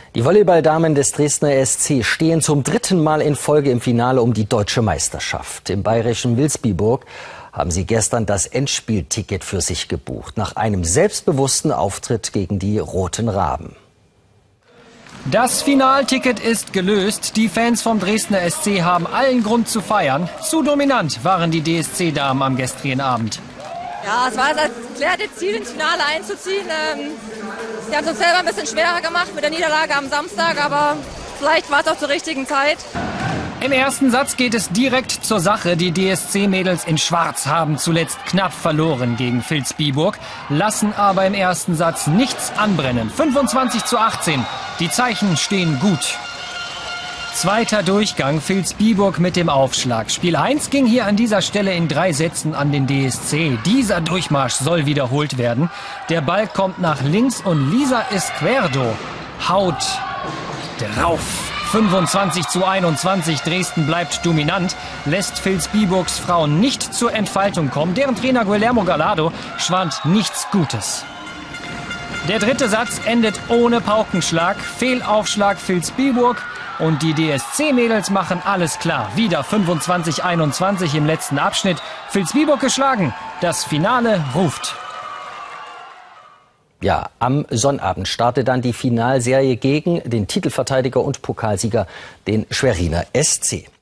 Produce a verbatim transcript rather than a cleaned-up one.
Die Volleyballdamen des Dresdner S C stehen zum dritten Mal in Folge im Finale um die deutsche Meisterschaft. Im bayerischen Vilsbiburg haben sie gestern das Endspielticket für sich gebucht, nach einem selbstbewussten Auftritt gegen die Roten Raben. Das Finalticket ist gelöst. Die Fans vom Dresdner S C haben allen Grund zu feiern. Zu dominant waren die D S C-Damen am gestrigen Abend. Ja, es war das erklärte Ziel, ins Finale einzuziehen. Ähm, sie haben es uns selber ein bisschen schwerer gemacht mit der Niederlage am Samstag, aber vielleicht war es auch zur richtigen Zeit. Im ersten Satz geht es direkt zur Sache. Die D S C-Mädels in Schwarz haben zuletzt knapp verloren gegen Vilsbiburg, lassen aber im ersten Satz nichts anbrennen. fünfundzwanzig zu achtzehn. Die Zeichen stehen gut. Zweiter Durchgang, Vilsbiburg mit dem Aufschlag. Spiel eins ging hier an dieser Stelle in drei Sätzen an den D S C. Dieser Durchmarsch soll wiederholt werden. Der Ball kommt nach links und Lisa Izquierdo haut drauf. fünfundzwanzig zu einundzwanzig, Dresden bleibt dominant, lässt Vilsbiburgs Frauen nicht zur Entfaltung kommen. Deren Trainer Guillermo Gallardo schwant nichts Gutes. Der dritte Satz endet ohne Paukenschlag, Fehlaufschlag Vilsbiburg und die D S C-Mädels machen alles klar. Wieder fünfundzwanzig einundzwanzig im letzten Abschnitt, Vilsbiburg geschlagen, das Finale ruft. Ja, am Sonnabend startet dann die Finalserie gegen den Titelverteidiger und Pokalsieger, den Schweriner S C.